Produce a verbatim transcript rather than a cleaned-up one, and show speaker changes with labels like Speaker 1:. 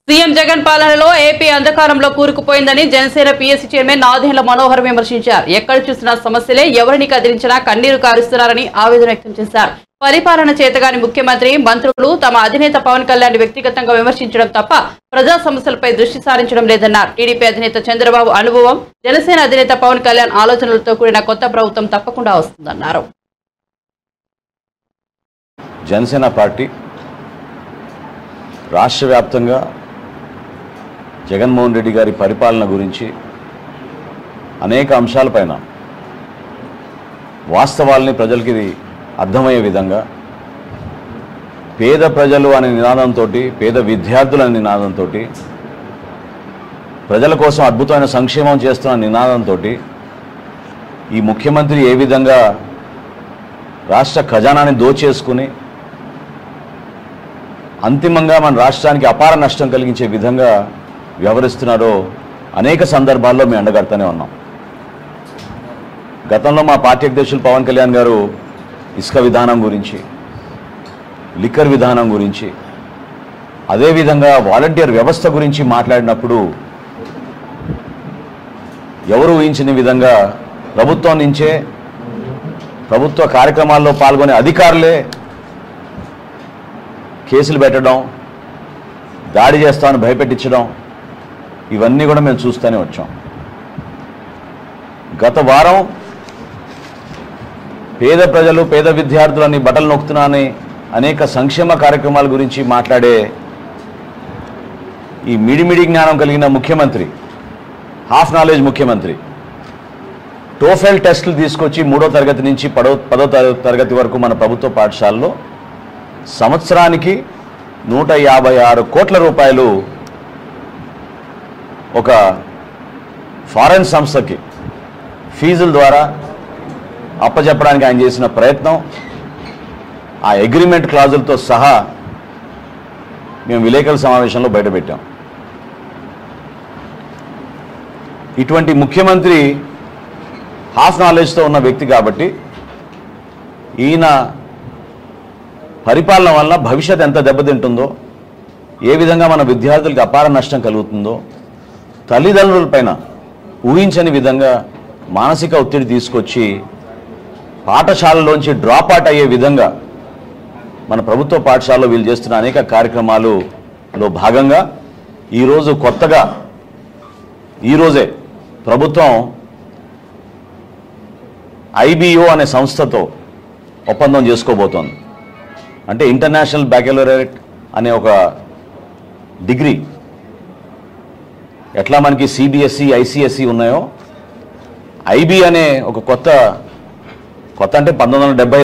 Speaker 1: CM Jagan పాలనలో AP అంధకారంలో కూరుకుపోయిందని జనసేన పీఎస్సీ చైర్మన్ నాదెండ్ల మనోహర్ విమర్శించారు. ఎక్కడ చూసినా సమస్యలే, ఎవరిని కదిలించినా కన్నీరు కారుస్తున్నారని ఆవేదన వ్యక్తం చేశారు. పరిపాలన చేతగాని ముఖ్యమంత్రి, మంత్రులు తమ అధినేత పవన్ కళ్యాణ్ వ్యక్తిగతంగా విమర్శించడం తప్ప ప్రజా సమస్యలపై దృష్టి సారించడం లేదన్నారు. టీడీపీ అధినేత చంద్రబాబు అనుభవం, జనసేన అధినేత పవన్ కళ్యాణ్ ఆలోచనలతో కూడిన కొత్త ప్రభుత్వం తప్పకుండా వస్తుందన్నారు.
Speaker 2: జనసేన పార్టీ రాష్ట్ర వ్యాప్తంగా జగన్మోహన్ రెడ్డి గారి పరిపాలన గురించి అనేక అంశాలపైన వాస్తవాల్ని ప్రజలకి అర్థమయ్యే విధంగా పేద ప్రజలు అనే నినాదంతో, పేద విద్యార్థులు అనే నినాదంతో, ప్రజల కోసం అద్భుతమైన సంక్షేమం చేస్తున్న నినాదంతో ఈ ముఖ్యమంత్రి ఏ విధంగా రాష్ట్ర ఖజానాని దోచేసుకుని అంతిమంగా మన రాష్ట్రానికి అపార నష్టం కలిగించే విధంగా వ్యవహరిస్తున్నారో అనేక సందర్భాల్లో మేము అండగడతానే ఉన్నాం. గతంలో మా పార్టీ అధ్యక్షులు పవన్ కళ్యాణ్ గారు ఇసుక విధానం గురించి, లిక్కర్ విధానం గురించి, అదేవిధంగా వాలంటీర్ వ్యవస్థ గురించి మాట్లాడినప్పుడు ఎవరు ఊహించని విధంగా ప్రభుత్వం నుంచే, ప్రభుత్వ కార్యక్రమాల్లో పాల్గొనే అధికారులే కేసులు పెట్టడం, దాడి చేస్తామని భయపెట్టించడం, ఇవన్నీ కూడా మేము చూస్తూనే వచ్చాం. గత వారం పేద ప్రజలు, పేద విద్యార్థులని బట్టలు నొక్కుతున్నానని అనేక సంక్షేమ కార్యక్రమాల గురించి మాట్లాడే ఈ మిడిమిడి జ్ఞానం కలిగిన ముఖ్యమంత్రి, హాఫ్ నాలెడ్జ్ ముఖ్యమంత్రి, టోఫెల్ టెస్టులు తీసుకొచ్చి మూడో తరగతి నుంచి పదో పదో తరగతి వరకు మన ప్రభుత్వ పాఠశాలలో సంవత్సరానికి నూట యాభై ఆరు కోట్ల రూపాయలు ఒక ఫారెన్ సంస్థకి ఫీజుల ద్వారా అప్పచెప్పడానికి ఆయన చేసిన ప్రయత్నం, ఆ అగ్రిమెంట్ క్లాజులతో సహా మేము విలేకరుల సమావేశంలో బయటపెట్టాం. ఇటువంటి ముఖ్యమంత్రి హాఫ్ నాలెడ్జ్తో ఉన్న వ్యక్తి కాబట్టి ఈయన పరిపాలన వల్ల భవిష్యత్ ఎంత దెబ్బతింటుందో, ఏ విధంగా మన విద్యార్థులకు అపార నష్టం కలుగుతుందో, తల్లిదండ్రులపైన ఊహించని విధంగా మానసిక ఒత్తిడి తీసుకొచ్చి పాఠశాలలోంచి డ్రాప్ అవుట్ అయ్యే విధంగా మన ప్రభుత్వ పాఠశాలలో వీళ్ళు చేస్తున్న అనేక కార్యక్రమాలలో భాగంగా ఈరోజు కొత్తగా ఈరోజే ప్రభుత్వం ఐబిఓ అనే సంస్థతో ఒప్పందం చేసుకోబోతోంది. అంటే ఇంటర్నేషనల్ బ్యాకలరేట్ అనే ఒక డిగ్రీ, ఎట్లా మనకి సిబిఎస్ఈ, ఐసిఎస్ఈ ఉన్నాయో, ఐబీ అనే ఒక కొత్త కొత్త అంటే పంతొమ్మిది వందల డెబ్బై